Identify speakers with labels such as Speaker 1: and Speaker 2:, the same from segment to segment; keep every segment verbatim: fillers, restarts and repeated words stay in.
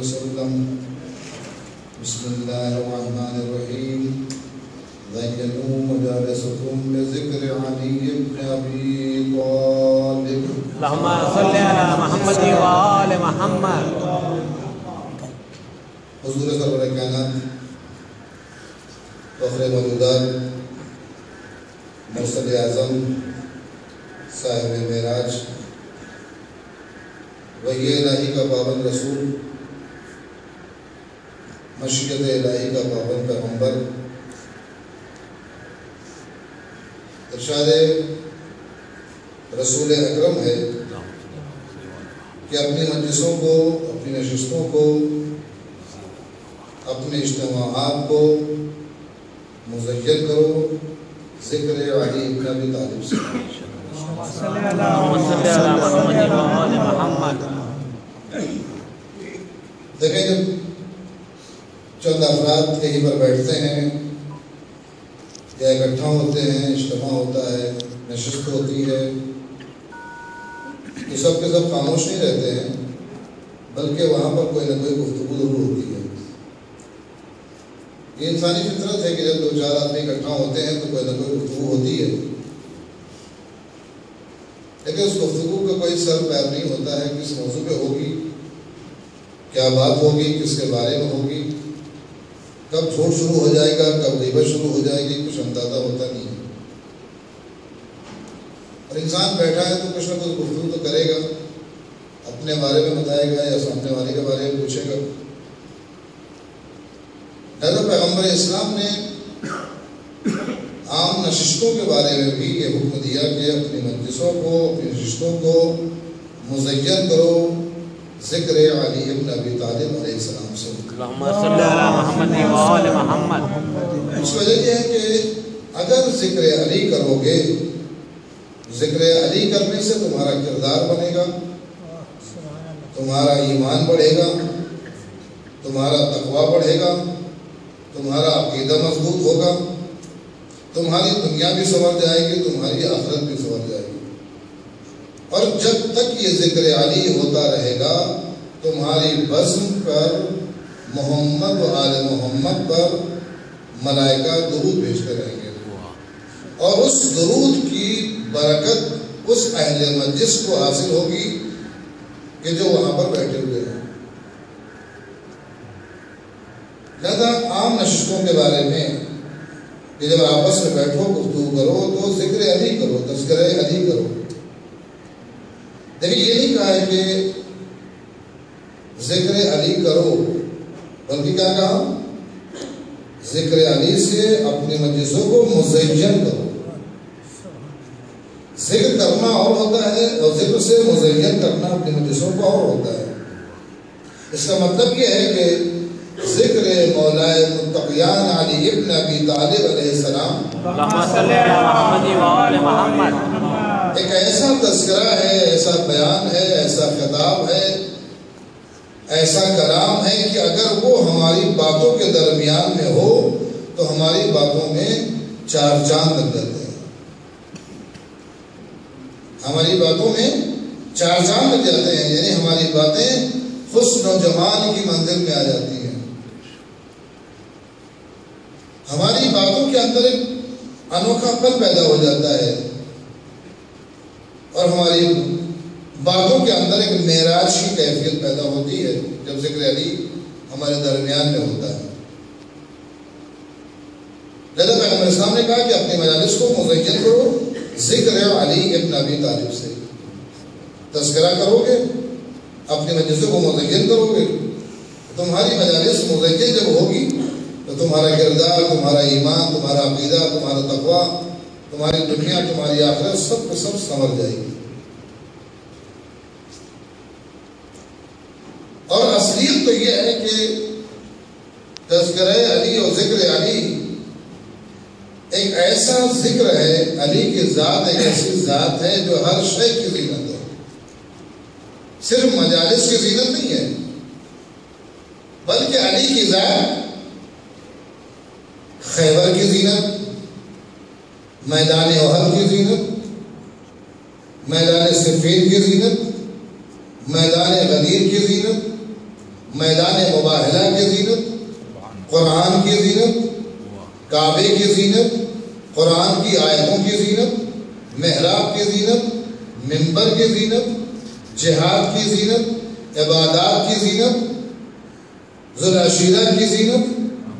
Speaker 1: وسلم. بسم اللہ الرحمن الرحیم. زینوا مجالسکم بذکر علی بن ابی طالب.
Speaker 2: اللہم صلی علی محمد و آل محمد.
Speaker 1: حضور سرور کائنات، فخر موجودات، مرسل اعظم، صاحب معراج، وحی الہی کا پابند رسول، مشیت الہی کا پابند پیغمبر، ارشاد رسول اکرم ہے کہ اپنی مجلسوں کو، اپنی نشستوں کو، اپنے اجتماعات کو مزین کرو ذکر علی بن ابی طالب سے. دیکھیں، جب چند افراد کہیں پر بیٹھتے ہیں یا اکٹھا ہوتے ہیں، اجتماع ہوتا ہے، نشست ہوتی ہے، تو سب کے سب خاموش نہیں رہتے ہیں، بلکہ وہاں پر کوئی نہ کوئی گفتگو ضرور ہوتی ہے. یہ انسانی فطرت ہے کہ جب دو چار آدمی اکٹھا ہوتے ہیں تو کوئی نہ کوئی گفتگو ہوتی ہے، لیکن اس گفتگو کا کوئی سر پیر نہیں ہوتا ہے. کس موضوع پہ ہوگی، کیا بات ہوگی، کس کے بارے میں ہوگی، کب جھوٹ شروع ہو جائے گا، کب غیبت شروع ہو جائے گی، کچھ اندازہ ہوتا نہیں ہے. اور انسان بیٹھا ہے تو کچھ نہ کچھ گفتگو تو کرے گا، اپنے بارے میں بتائے گا یا سامنے والے کے بارے میں پوچھے گا. حضرت پیغمبر اسلام نے عام نشستوں کے بارے میں بھی یہ حکم دیا کہ اپنی مجلسوں کو، اپنی نشستوں کو مزین کرو ذکر علی بن ابی طالب علیہ السلام سے.
Speaker 2: اللہم صلی علی محمد و آل محمد.
Speaker 1: اس وجہ یہ ہے کہ اگر ذکر علی کرو گے، ذکر علی کرنے سے تمہارا کردار بنے گا، تمہارا ایمان بڑھے گا، تمہارا تقوی بڑھے گا، تمہارا عقیدہ مضبوط ہوگا، تمہاری دنیا بھی سنور جائے گی، تمہاری آخرت بھی سنور جائے گی. اور جب تک یہ ذکر علی ہوتا رہے گا، تمہاری بزم پر، محمد و آل محمد پر ملائکہ درود بھیجتے رہیں گے، اور اس درود کی برکت اس اہل مجلس کو حاصل ہوگی کہ جو وہاں پر بیٹھے ہوئے ہیں. لہذا عام نشستوں کے بارے میں کہ جب آپس میں بیٹھو، گفتگو کرو تو ذکر علی کرو، تذکرہ علی کرو. لیکن یہ نہیں کہا ہے کہ ذکر علی کرو، بلکہ کیا کہا؟ ذکر علی سے اپنی مجلسوں کو مزین کرو. ذکر کرنا اور ہوتا ہے اور ذکر سے مزین کرنا اپنی مجلسوں کو اور ہوتا ہے. اس کا مطلب یہ ہے کہ ذکر مولائے متقیان علی ابن ابی طالب علیہ السلام،
Speaker 2: اللہم صلی علی محمد و آل محمد،
Speaker 1: ایک ایسا تذکرہ ہے، ایسا بیان ہے، ایسا خطاب ہے، ایسا کلام ہے کہ اگر وہ ہماری باتوں کے درمیان میں ہو تو ہماری باتوں میں چار چاند لگ جاتے ہیں. ہماری باتوں میں چار چاند لگ جاتے ہیں، یعنی ہماری باتیں حسن و جمال کی منزل میں آ جاتی ہیں. ہماری باتوں کے اندر ایک انوکھا پن پیدا ہو جاتا ہے، اور ہماری باتوں کے اندر ایک معراج کی کیفیت پیدا ہوتی ہے جب ذکر علی ہمارے درمیان میں ہوتا ہے. لہذا پیغمبر اسلام نے کہا کہ اپنی مجالس کو مزین کرو ذکر علی ابن ابی طالب سے. تذکرہ کرو گے، اپنی مجلسوں کو مزین کرو گے، تمہاری مجالس مزین جب ہوگی تو تمہارا کردار، تمہارا ایمان، تمہارا عقیدہ، تمہارا تقوی، تمہاری دنیا، تمہاری آخرت سب کو سب سنور جائے گی. اور اصلیت تو یہ ہے کہ تذکرہ علی اور ذکر علی ایک ایسا ذکر ہے، علی کی ذات ایک ایسی ذات ہے جو ہر شے کی زینت ہے. صرف مجالس کی زینت نہیں ہے، بلکہ علی کی ذات خیبر کی زینت، میدان احد کی زینت، میدان صفین کی زینت، میدان غدیر کی زینت، میدان مباہلہ کی زینت، قرآن کی زینت، کعبے کی زینت، قرآن کی آیتوں کی زینت، محراب کی زینت، منبر کی زینت، جہاد کی زینت، عبادات کی زینت، ذوالعشیرہ کی زینت.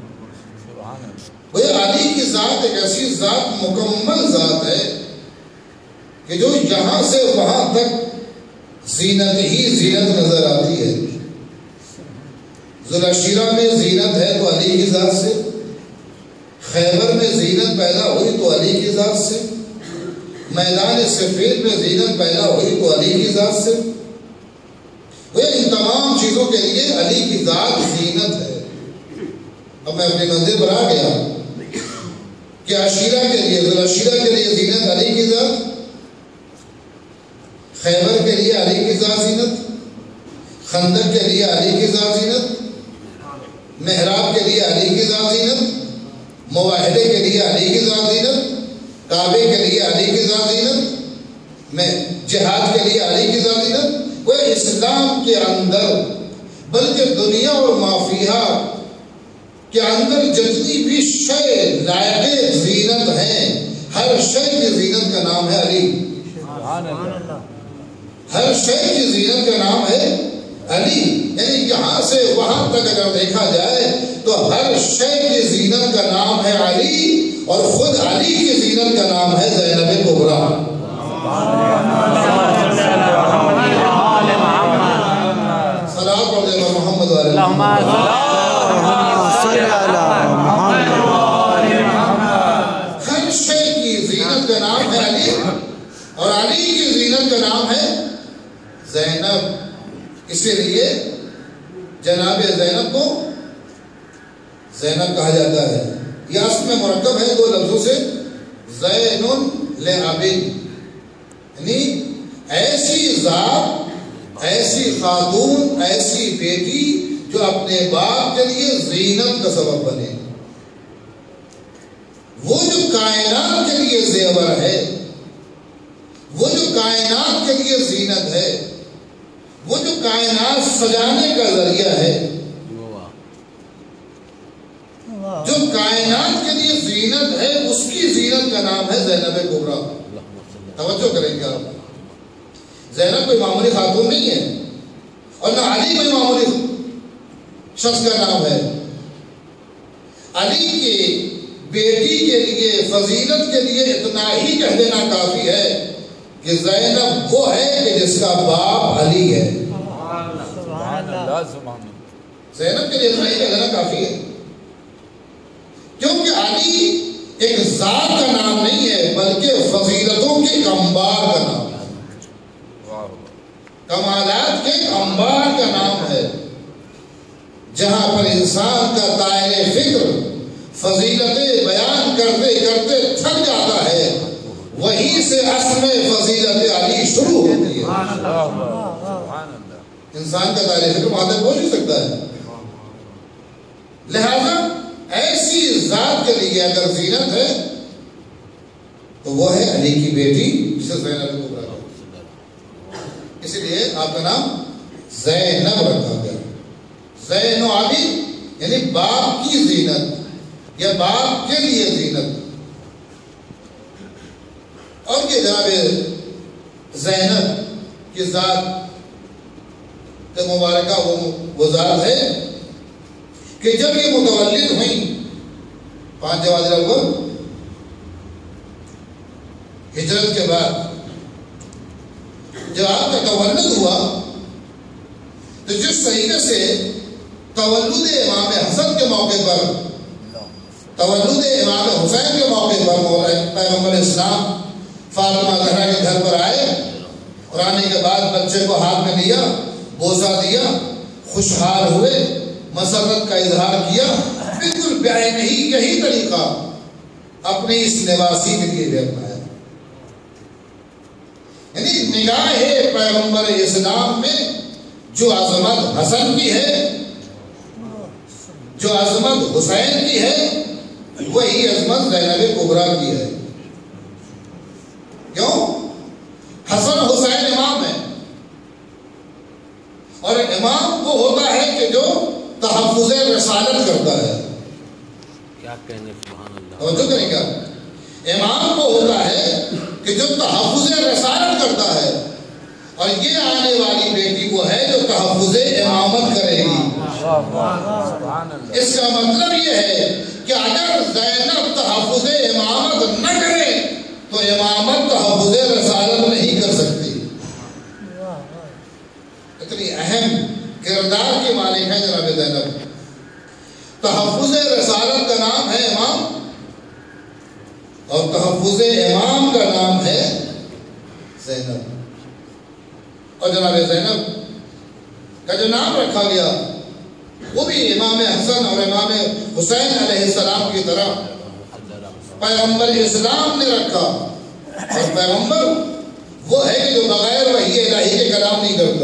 Speaker 1: وہ علی کی ذات ایک ایسی ذات مکمل ذات ہے کہ جو یہاں سے وہاں تک زینت ہی زینت نظر آتی ہے. ذوالعشیرہ میں زینت ہے تو علی کی ذات سے، خیبر میں زینت پیدا ہوئی تو علی کی ذات سے، میدان صفین میں زینت پیدا ہوئی تو علی کی ذات سے. وہ ان تمام چیزوں کے لیے علی کی ذات زینت ہے. اب میں اپنی منزل پر آ گیا کہ عشیرہ کے لیے، ذوالعشیرہ کے لیے زینت علی کی ذات، خیبر کے لیے علی کی ذات زینت، خندق کے لیے علی کی ذات زینت، محراب کے لیے علی کی ذات زینت، مواحدے کے لیے علی کی ذات زینت، کعبے کے لیے علی کی ذات زینت، میں جہاد کے لیے علی کی ذات زینت. وہ اسلام کے اندر بلکہ دنیا اور مافیہ کے اندر جتنی بھی شے لائق زینت ہیں، ہر شے کی زینت کا نام ہے علی. ہر شے کی زینت کا نام ہے علی. یعنی یہاں سے وہاں تک اگر دیکھا جائے تو ہر شے کی زینت کا نام ہے علی، اور خود علی کی زینت کا نام ہے زینب کبریٰ. صلاۃ پڑھ دے محمد علیہ ہر شے کی زینت کا نام ہے علی، اور علی کی زینت کا نام ہے زینب. اسی لیے جناب زینب کو زینب کہا جاتا ہے. یہ اسم میں مرکب ہے دو لفظوں سے، زین لعبد، یعنی ایسی ذات، ایسی خاتون، ایسی بیٹی جو اپنے باپ کے لیے زینت کا سبب بنے. وہ جو کائنات کے لیے زیور ہے، وہ جو کائنات کے لیے زینت ہے، وہ جو کائنات سجانے کا ذریعہ ہے، جو کائنات کے لیے زینت ہے، اس کی زینت کا نام ہے زینب کبریٰ. توجہ کریں گے آپ. زینب کوئی معمولی خاتون نہیں ہے، اور نہ علی کوئی معمولی شخص کا نام ہے. علی کی بیٹی کے لیے، فضیلت کے لیے اتنا ہی کہہ دینا کافی ہے کہ زینب وہ ہے کہ جس کا باپ علی ہے. زینب کے لیے اتنا ہی کہہ دینا کافی ہے، کیونکہ علی ایک ذات کا نام نہیں ہے بلکہ فضیلتوں کے انبار کا نام ہے، کمالات کے انبار کا نام ہے. جہاں پر انسان کا دائرہ فکر فضیلتیں بیان کرتے کرتے تھک جاتا ہے، وہیں سے اسم فضیلت علی شروع ہوتی ہے. انسان کا دائرہ فکر وہاں تک پہنچ نہیں سکتا ہے. لہذا ایسی ذات کے لیے اگر زینت ہے تو وہ ہے علی کی بیٹی جسے زینب کبریٰ کہتے ہیں. اسی لیے آپ کا نام زینب رکھا گیا. زین و عابد یعنی باپ کی زینت یا باپ کے لیے زینت. اور یہ جناب زینب کی ذات کے مبارکہ وہ, وہ ذات ہے کہ جب یہ متولد ہوئیں پانچ جواد الاول ہجرت کے بعد، جب آپ کا تولد ہوا تو جس طریقے سے تولد امام حسن کے موقع پر، تولد امام حسین کے موقع پر پیغمبر اسلام فاطمہ زہرا کے گھر پر آئے اور آنے کے بعد بچے کو ہاتھ میں لیا، بوسہ دیا، خوشحال ہوئے، مسرت کا اظہار کیا، بالکل بعینہ ہی یہی طریقہ اپنی اس نواسی کے لیے بھی اپنایا. یعنی نگاہ پیغمبر اسلام میں جو عظمت حسن کی ہے، جو عظمت حسین کی ہے، وہی عظمت زینب کبریٰ کی ہے. کیوں؟ حسن حسین امام ہے، اور امام وہ ہوتا ہے کہ جو کرتا ہے.
Speaker 2: کیا کہنے سبحان اللہ.
Speaker 1: توجہ کریں گا. امام وہ ہوتا ہے کہ جو تحفظ رسالت کرتا ہے، اور یہ آنے والی بیٹی وہ ہے جو تحفظ امامت کرے گی. اس کا مطلب یہ ہے کہ اگر زینب تحفظ امامت نہ کرے تو امامت تحفظ رسالت نہیں کر سکتی. اتنی اہم کردار کی مالک ہے جناب زینب. تحفظ رسالت کا نام ہے امام، اور تحفظ امام کا نام ہے زینب. اور جناب زینب کا جو نام رکھا گیا وہ بھی امام حسن اور امام حسین علیہ السلام کی طرح پیغمبر اسلام نے رکھا. اور پیغمبر وہ ہے کہ جو بغیر وحی الہی کے کلام نہیں کرتا.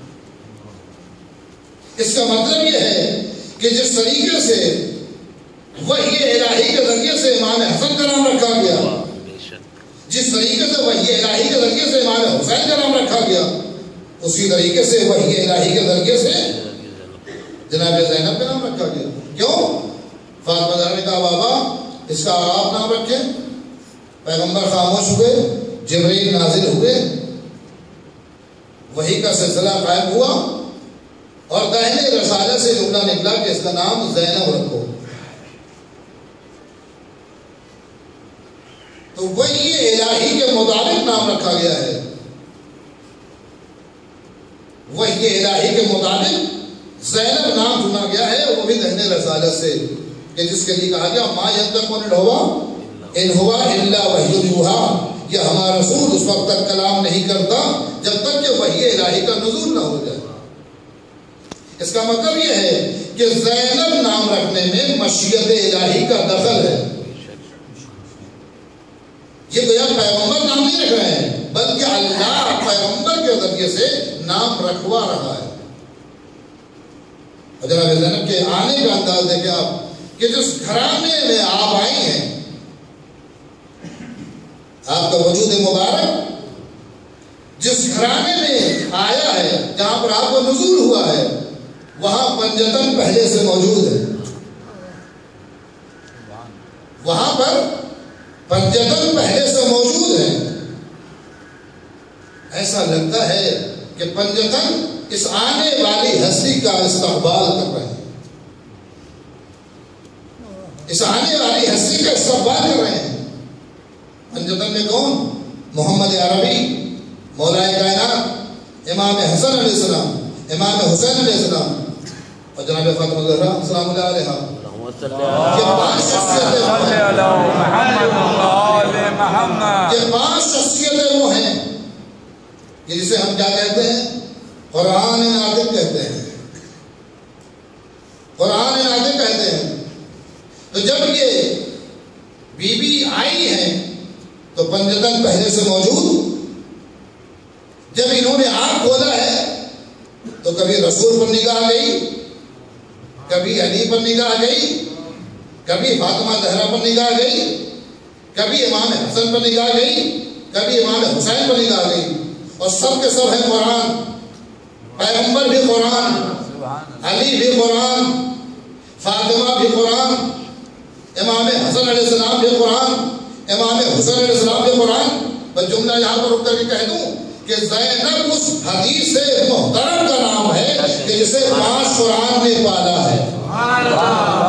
Speaker 1: اس کا مطلب یہ ہے کہ جس طریقے سے وحی الہی کے ذریعے سے امام حسن کا نام رکھا گیا، جس طریقے سے وحی الہی کے ذریعے سے امام حسین کا نام رکھا گیا، اسی طریقے سے وحی الہی کے ذریعے سے جناب زینب کا نام رکھا گیا. کیوں؟ فاطمہ زہرا نے کہا بابا اس کا آپ نام رکھیں. پیغمبر خاموش ہوئے، جبرائیل نازل ہوئے، وحی کا سلسلہ قائم ہوا، اور دہنے رسالہ سے جملہ نکلا کہ اس کا نام زینب رکھو. تو وحی الہی کے مطابق نام رکھا گیا ہے. وحی الہی کے مطابق زینب نام چنا گیا ہے، وہ بھی دہنے رسالت سے، کہ جس کے لیے کہا گیا ما ینطق عن الہوی ان ہوا الا وحی یوحی. یہ ہمارا رسول اس وقت تک کلام نہیں کرتا جب تک کہ وحی الہی کا نزول نہ ہو جائے. اس کا مطلب یہ ہے کہ زینب نام رکھنے میں مشیت الہی کا دخل ہے. یہ تو یار پیغمبر نام نہیں رکھ رہے ہیں، بلکہ اللہ پیغمبر کے ذریعے سے نام رکھوا رہا ہے. اور جناب زینب کے آنے کا انداز دیکھیں آپ کہ جس گھرانے میں آپ آئی ہیں، آپ کا وجود مبارک جس گھرانے میں آیا ہے، جہاں پر آپ کو نزول ہوا ہے، وہاں پنجتن پہلے سے موجود ہے. وہاں پر پنجتن پہلے سے موجود ہے. ایسا لگتا ہے کہ پنجتن اس آنے والی ہستی کا استقبال کر رہے ہیں. اس آنے والی ہستی کا استقبال کر رہے ہیں. پنجتن میں کون؟ محمد عربی، مولا کائنات، امام حسن علیہ السلام، امام حسین علیہ السلام، اور جناب فاطمہ زہرا السلام علیہا. یہ پانچ شخصیتیں وہ ہیں کہ جسے ہم کیا کہتے ہیں؟ قرآن ناطق کہتے ہیں. قرآن ناطق کہتے ہیں. تو جب یہ بی بی آئی ہیں تو پنجتن پہلے سے موجود. جب انہوں نے آنکھ کھولا ہے تو کبھی رسول پر نگاہ گئی، کبھی علی پر نگاہ گئی، کبھی فاطمہ زہرا پر نگاہ گئی، کبھی امام حسن پر نگاہ گئی، کبھی امام حسین پر نگاہ گئی. اور سب کے سب ہیں قرآن. پیغمبر بھی قرآن، علی بھی قرآن، فاطمہ بھی قرآن، امام حسن علیہ السلام بھی قرآن، امام حسین علیہ السلام بھی قرآن. بس جملہ یہاں پر رک کر کے کہہ دوں کہ زینب اس حدیث سے محترم کا نام ہے کہ جسے پانچ قرآن نے پالا ہے.